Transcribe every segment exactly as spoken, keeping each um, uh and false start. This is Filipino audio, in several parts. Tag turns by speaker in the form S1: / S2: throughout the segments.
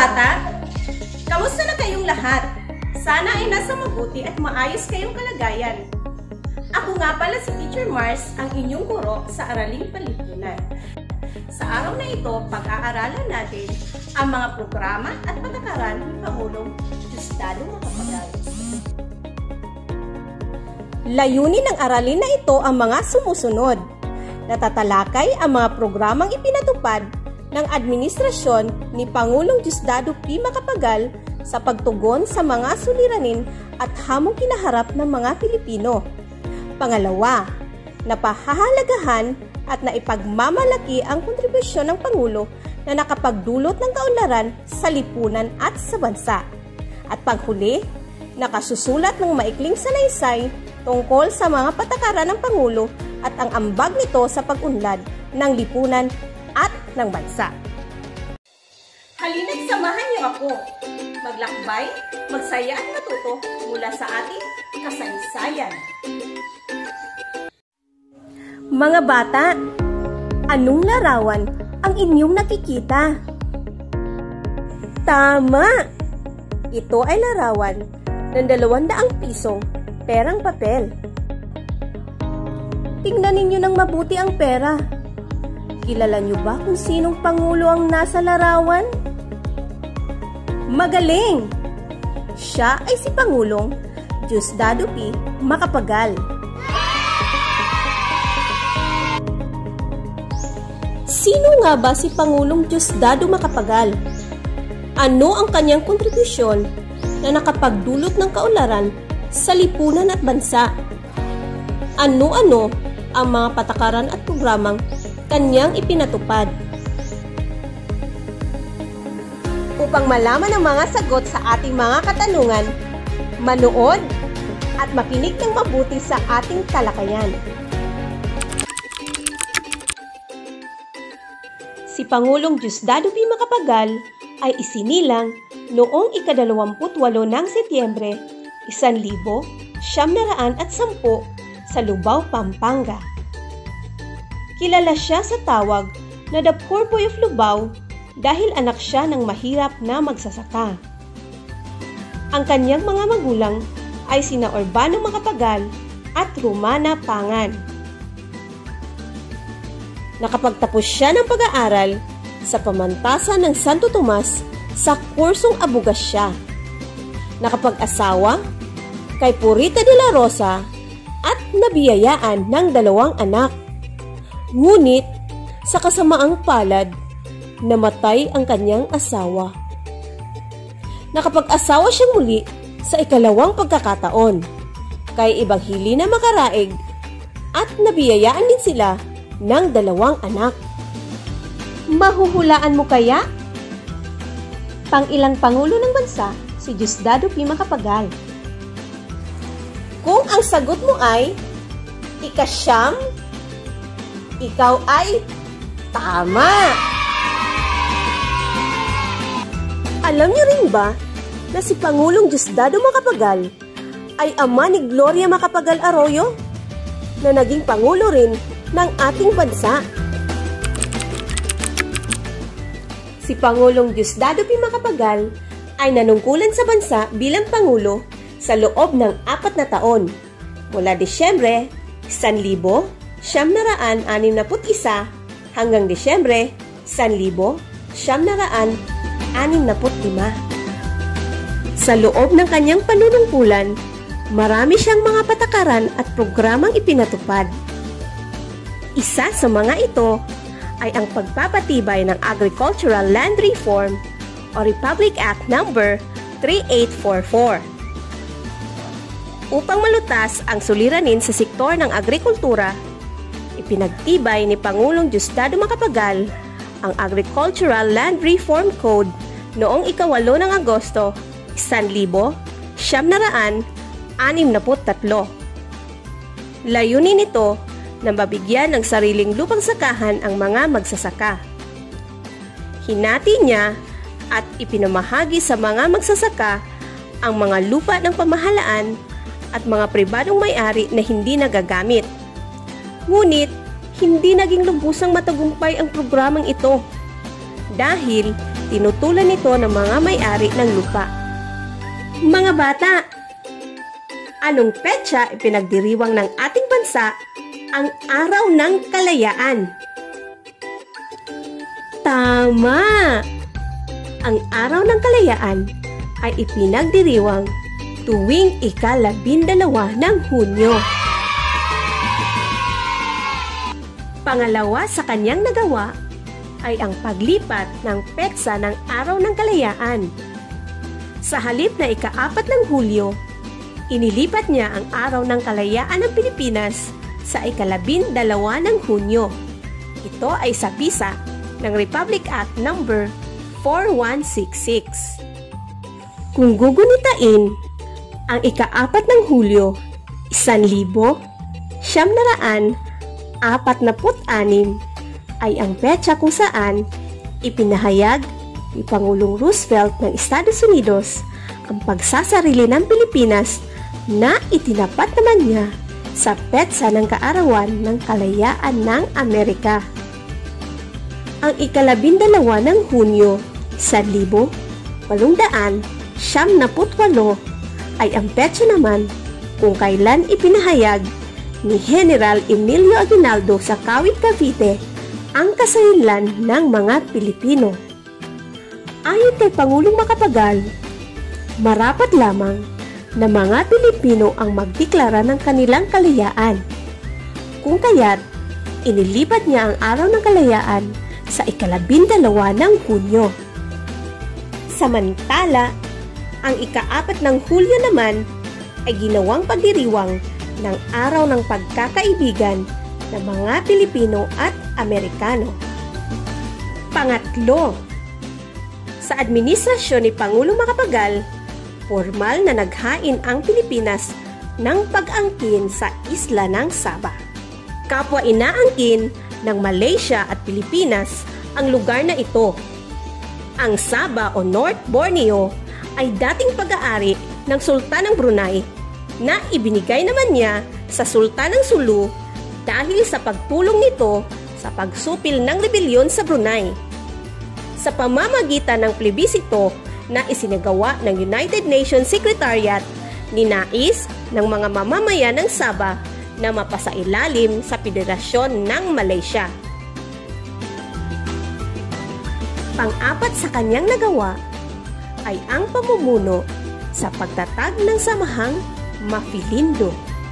S1: bata, kamusta na kayong lahat? Sana ay nasa mabuti at maayos kayong kalagayan. Ako nga pala si Teacher Mars, ang inyong guro sa Araling Palipunan. Sa araw na ito, pag-aaralan natin ang mga programa at patakaran ng Pangulong Diosdado Macapagal. Layunin ng aralin na ito ang mga sumusunod. Natatalakay ang mga programang ipinatupad ng administrasyon ni Pangulong Diosdado P. Macapagal sa pagtugon sa mga suliranin at hamong kinaharap ng mga Pilipino. Pangalawa, napahahalagahan at naipagmamalaki ang kontribusyon ng Pangulo na nakapagdulot ng kaunlaran sa lipunan at sa bansa. At panghuli, nakasusulat ng maikling salaysay tungkol sa mga patakaran ng Pangulo at ang ambag nito sa pag-unlad ng lipunan at ng bansa. Halina't samahan niyo ako. Maglakbay, magsaya at matuto mula sa ating kasaysayan. Mga bata, anong larawan ang inyong nakikita? Tama! Ito ay larawan ng dalawandaang pisong perang papel. Tingnan ninyo ng mabuti ang pera. Kilala niyo ba kung sinong Pangulo ang nasa larawan? Magaling! Siya ay si Pangulong Diosdado P. Macapagal. Sino nga ba si Pangulong Diosdado Macapagal? Ano ang kanyang kontribusyon na nakapagdulot ng kaunlaran sa lipunan at bansa? Ano-ano ang mga patakaran at programang kanyang ipinatupad? Upang malaman ang mga sagot sa ating mga katanungan, manood at makinig ng mabuti sa ating talakayan. Si Pangulong Diosdado P. Macapagal ay isinilang noong ikadalawamput walo ng Setyembre, isang libo, siyam na raan at sampu sa Lubao, Pampanga. Kilala siya sa tawag na The Poor Boy of Lubao dahil anak siya ng mahirap na magsasaka. Ang kanyang mga magulang ay sina Urbano Macapagal at Romana Pangan. Nakapagtapos siya ng pag-aaral sa pamantasan ng Santo Tomas sa kursong abogasya. Nakapag-asawa kay Purita de la Rosa at nabiyayaan ng dalawang anak. Ngunit sa kasamaang palad, namatay ang kanyang asawa. Nakapag-asawa siyang muli sa ikalawang pagkakataon kay Evangelina Macaraig at nabiyayaan din sila ng dalawang anak. Mahuhulaan mo kaya? Pang-ilang Pangulo ng bansa si Diosdado P. Macapagal? Kung ang sagot mo ay ikasyam, ikaw ay tama! Alam niyo rin ba na si Pangulong Diosdado Macapagal ay ama ni Gloria Macapagal Arroyo na naging Pangulo rin ng ating bansa? Si Pangulong Diosdado P. Macapagal ay nanungkulan sa bansa bilang Pangulo sa loob ng apat na taon, mula Disyembre isang libo, siyam na raan anim na put isa hanggang Disyembre isang libo, siyam na raan anim na put lima. Sa loob ng kanyang panunungkulan, marami siyang mga patakaran at programang ipinatupad. Isa sa mga ito ay ang pagpapatibay ng Agricultural Land Reform o Republic Act number three eight four four. Upang malutas ang suliranin sa sektor ng agrikultura, ipinagtibay ni Pangulong Diosdado Macapagal ang Agricultural Land Reform Code noong ikawalo ng Agosto, isang libo, siyam na raan, anim na put tatlo. Layunin nito na mabigyan ng sariling lupang sakahan ang mga magsasaka. Hinati niya at ipinamahagi sa mga magsasaka ang mga lupa ng pamahalaan at mga pribadong may-ari na hindi nagagamit. Ngunit, hindi naging lubusang matagumpay ang programang ito dahil tinutulan nito ng mga may-ari ng lupa. Mga bata, anong petsa ipinagdiriwang ng ating bansa ang Araw ng Kalayaan? Tama! Ang Araw ng Kalayaan ay ipinagdiriwang tuwing ikalabindalawa ng Hunyo. Pangalawa sa kanyang nagawa ay ang paglipat ng petsa ng Araw ng Kalayaan. Sa halip na ikaapat ng Hulyo, inilipat niya ang Araw ng Kalayaan ng Pilipinas sa ikalabindalawa ng Hunyo. Ito ay sa bisa ng Republic Act number four one six six. Kung gugunitain, ang ikaapat ng Hulyo, isan libo, siyam na raan, apat na put anim ay ang petsa kung saan ipinahayag ni Pangulong Roosevelt ng Estados Unidos ang pagsasarili ng Pilipinas na itinapat naman niya sa petsa ng kaarawan ng kalayaan ng Amerika. Ang ikalabindalawa ng Hunyo, isan libo, walong daan, siyam na put walo ay ang petsa naman kung kailan ipinahayag ni General Emilio Aguinaldo sa Kawit, Cavite ang kasarinlan ng mga Pilipino. Ayon kay Pangulong Macapagal, marapat lamang na mga Pilipino ang magdeklara ng kanilang kalayaan. Kung kaya't, inilipat niya ang Araw ng Kalayaan sa ikalabindalawa ng Hunyo. Samantala, ang ikaapat ng Hulyo naman ay ginawang pagdiriwang ng Araw ng Pagkakaibigan ng mga Pilipino at Amerikano. Pangatlo, sa administrasyon ni Pangulong Macapagal, formal na naghain ang Pilipinas ng pag-angkin sa isla ng Sabah. Kapwa inaangkin ng Malaysia at Pilipinas ang lugar na ito. Ang Sabah o North Borneo ay dating pag-aari ng Sultan ng Brunei na ibinigay naman niya sa Sultan ng Sulu dahil sa pagtulong nito sa pagsupil ng rebelyon sa Brunei. Sa pamamagitan ng plebisito na isinagawa ng United Nations Secretariat, ninais ng mga mamamayan ng Sabah na mapasailalim sa Federasyon ng Malaysia. Pang-apat sa kanyang nagawa ay ang pamumuno sa pagtatag ng samahang Mafilindo.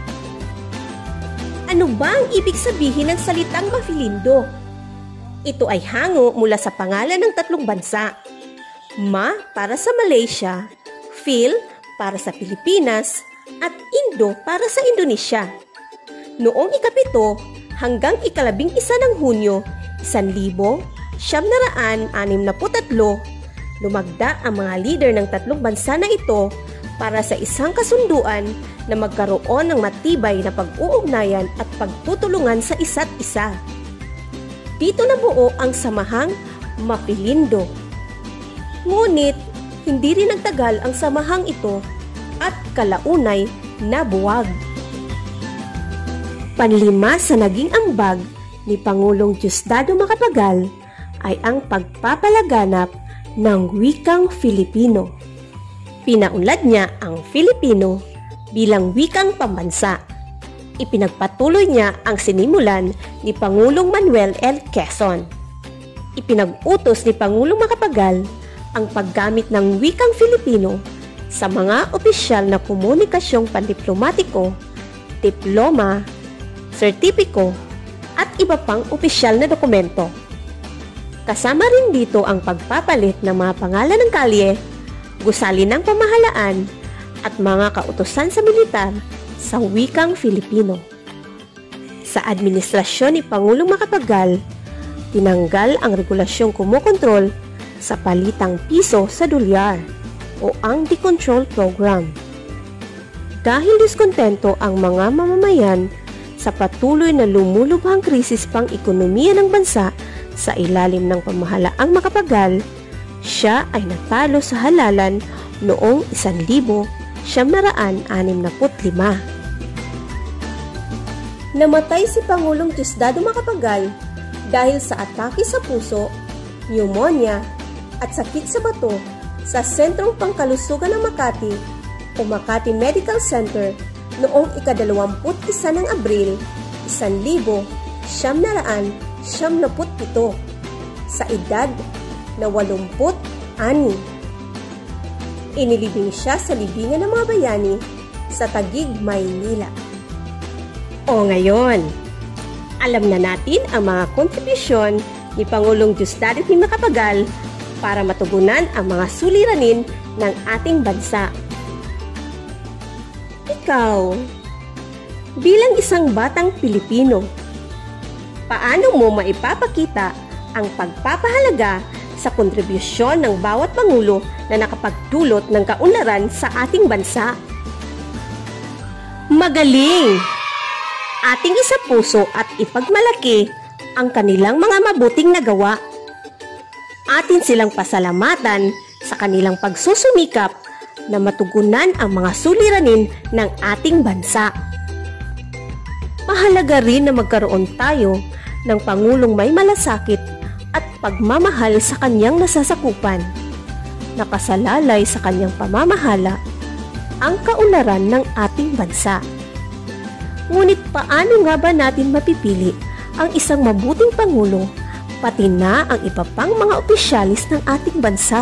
S1: Ano ba ang ibig sabihin ng salitang Mafilindo? Ito ay hango mula sa pangalan ng tatlong bansa. Ma para sa Malaysia, Phil para sa Pilipinas, at Indo para sa Indonesia. Noong ikapito hanggang ikalabing isa ng Hunyo, isan libo, siyam na raan, anim na putatlo, lumagda ang mga leader ng tatlong bansa na ito para sa isang kasunduan na magkaroon ng matibay na pag-uugnayan at pagtutulungan sa isa't isa. Dito nabuo ang samahang Mafilindo. Ngunit, hindi rin nagtagal ang samahang ito at kalaunay nabuwag. Panlima sa naging ambag ni Pangulong Diosdado Macapagal ay ang pagpapalaganap ng wikang Filipino. Pinaunlad niya ang Filipino bilang wikang pambansa. Ipinagpatuloy niya ang sinimulan ni Pangulong Manuel L. Quezon. Ipinag-utos ni Pangulong Macapagal ang paggamit ng wikang Filipino sa mga opisyal na komunikasyong pandiplomatiko, diploma, sertipiko, at iba pang opisyal na dokumento. Kasama rin dito ang pagpapalit ng mga pangalan ng kalye, gusali ng pamahalaan, at mga kautusan sa militar sa wikang Filipino. Sa administrasyon ni Pangulong Macapagal, tinanggal ang regulasyong kumukontrol sa palitang piso sa dolyar o ang decontrol program. Dahil diskontento ang mga mamamayan sa patuloy na lumulubhang krisis pang ekonomiya ng bansa sa ilalim ng pamahalaang Macapagal, siya ay natalo sa halalan noong isan libo, siyam na raan, anim na put lima. Namatay si Pangulong Diosdado Macapagal dahil sa atake sa puso, pneumonia, at sakit sa bato sa Sentrong Pangkalusugan ng Makati o Makati Medical Center noong ikadalawamput isa ng Abril, isang libo siyam na raan siyam naput pito sa edad na walumput ani. Inilibing siya sa libingan ng mga bayani sa Taguig, Maynila. O ngayon, alam na natin ang mga kontribusyon ni Pangulong Diosdado P. Macapagal para matugunan ang mga suliranin ng ating bansa. Ikaw, bilang isang batang Pilipino, paano mo maipapakita ang pagpapahalaga sa kontribusyon ng bawat Pangulo na nakapagdulot ng kaunlaran sa ating bansa? Magaling! Ating isapuso at ipagmalaki ang kanilang mga mabuting nagawa. Atin silang pasalamatan sa kanilang pagsusumikap na matugunan ang mga suliranin ng ating bansa. Mahalaga rin na magkaroon tayo ng Pangulong may malasakit at pagmamahal sa kanyang nasasakupan. Nakasalalay sa kanyang pamamahala ang kaunlaran ng ating bansa. Ngunit paano nga ba natin mapipili ang isang mabuting Pangulo pati na ang iba pang mga opisyalis ng ating bansa?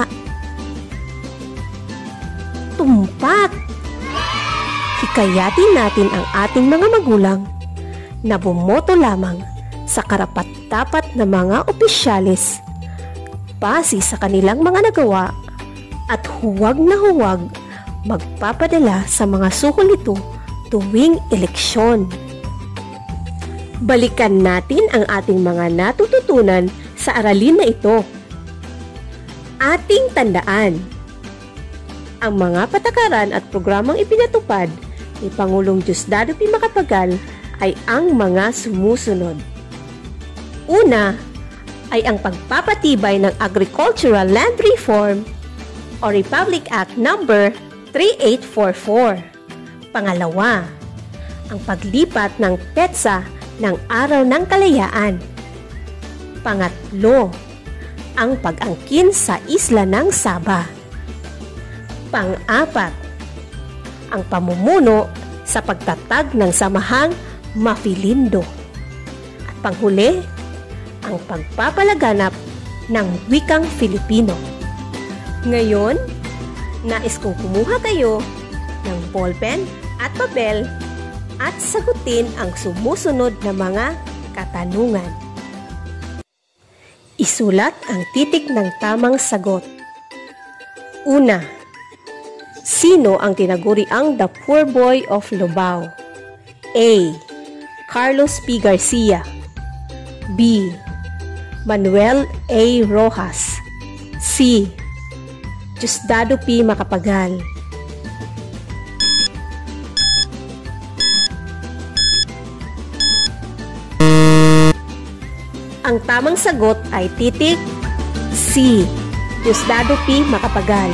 S1: Tumpak! Hikayatin natin ang ating mga magulang na bumoto lamang sa karapat-dapat na mga opisyalis base sa kanilang mga nagawa at huwag na huwag magpapadala sa mga suhol nito tuwing eleksyon. Balikan natin ang ating mga natututunan sa aralin na ito. Ating tandaan, ang mga patakaran at programang ipinatupad ni Pangulong Diosdado P. Macapagal ay ang mga sumusunod. Una ay ang pagpapatibay ng Agricultural Land Reform o Republic Act number thirty-eight forty-four. Pangalawa, ang paglipat ng petsa ng Araw ng Kalayaan. Pangatlo, ang pag-angkin sa isla ng Sabah. Pang-apat, ang pamumuno sa pagtatag ng samahang Mafilindo. At panghuli, ang pagpapalaganap ng wikang Filipino. Ngayon, nais kong kumuha kayo ng ballpen at papel at sagutin ang sumusunod na mga katanungan. Isulat ang titik ng tamang sagot. Una, sino ang tinaguriang The Poor Boy of Lubao? A. Carlos P. Garcia. B. Manuel A. Rojas. C. Diosdado P. Macapagal. Ang tamang sagot ay titik C. Diosdado P. Macapagal.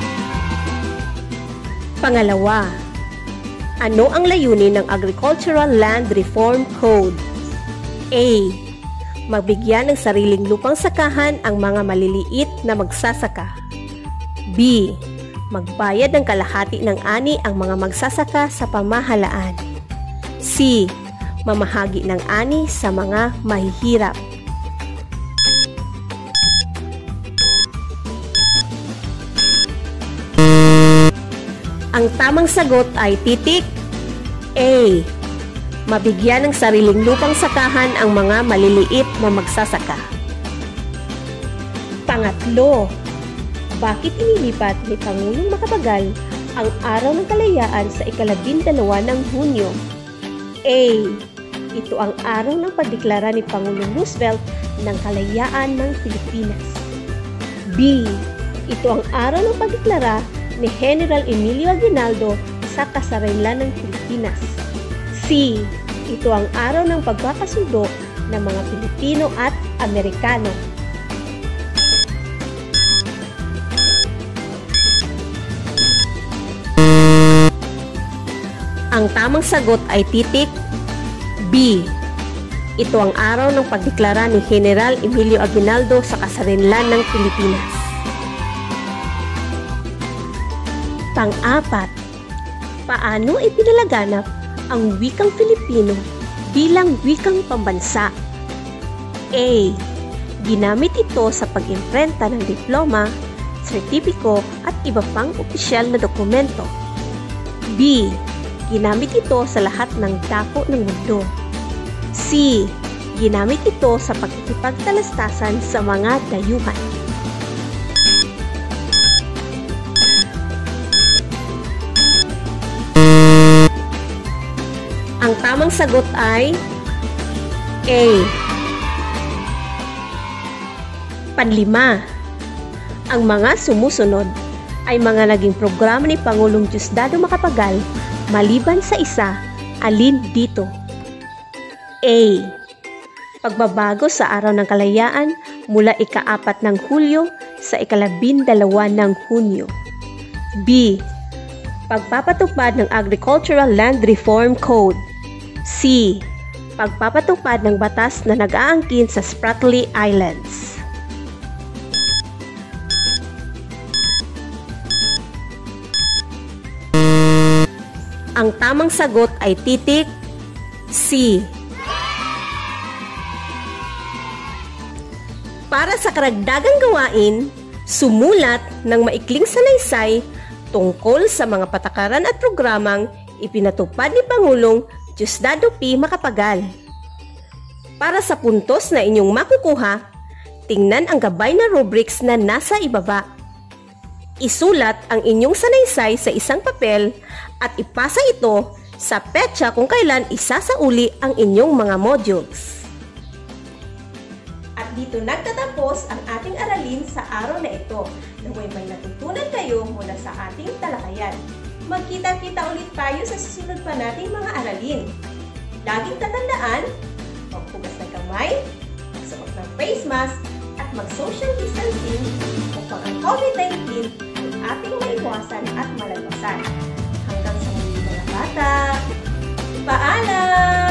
S1: Pangalawa, ano ang layunin ng Agricultural Land Reform Code? A. Magbigyan ng sariling lupang sakahan ang mga maliliit na magsasaka. B. Magbayad ng kalahati ng ani ang mga magsasaka sa pamahalaan. C. Mamahagi ng ani sa mga mahihirap. Ang tamang sagot ay titik A. Mabigyan ng sariling lupang sakahan ang mga maliliit na magsasaka. Pangatlo, bakit inilipat ni Pangulong Macapagal ang Araw ng Kalayaan sa ikalabindalawa ng Hunyo? A. Ito ang araw ng pagdeklara ni Pangulong Roosevelt ng kalayaan ng Pilipinas. B. Ito ang araw ng pagdeklara ni General Emilio Aguinaldo sa kasarinlan ng Pilipinas. C. Ito ang araw ng pagkakasundo ng mga Pilipino at Amerikano. Ang tamang sagot ay titik B. Ito ang araw ng pagdeklara ni General Emilio Aguinaldo sa kasarinlan ng Pilipinas. Pang-apat, paano ipinalaganap ang wikang Filipino bilang wikang pambansa? A. Ginamit ito sa pag-imprenta ng diploma, sertipiko at iba pang opisyal na dokumento. B. Ginamit ito sa lahat ng dako ng mundo. C. Ginamit ito sa pagkikipagtalastasan sa mga dayuhan. Ang tamang sagot ay A. Panlima, ang mga sumusunod ay mga naging programa ni Pangulong Diosdado Macapagal maliban sa isa, alin dito? A. Pagbabago sa Araw ng Kalayaan mula ika-apat ng Hulyo sa ikalabindalawa ng Hunyo. B. Pagpapatupad ng Agricultural Land Reform Code. C. Pagpapatupad ng batas na nag-aangkin sa Spratly Islands. Ang tamang sagot ay titik C. Para sa karagdagang gawain, sumulat ng maikling salaysay tungkol sa mga patakaran at programang ipinatupad ni Pangulong Diosdado P. Macapagal. Para sa puntos na inyong makukuha, tingnan ang gabay na rubrics na nasa ibaba. Isulat ang inyong salaysay sa isang papel at ipasa ito sa petsa kung kailan isasauli ang inyong mga modules. At dito nagtatapos ang ating aralin sa araw na ito. Naway may natutunan kayo mula sa ating talakayan. Magkita-kita ulit tayo sa susunod pa nating mga aralin. Laging tatandaan, maghugas ng kamay, magsuot ng face mask, at mag-social distancing upang ang COVID nineteen ay ating maiwasan at malagpasan. Hanggang sa muli mga bata, paalam!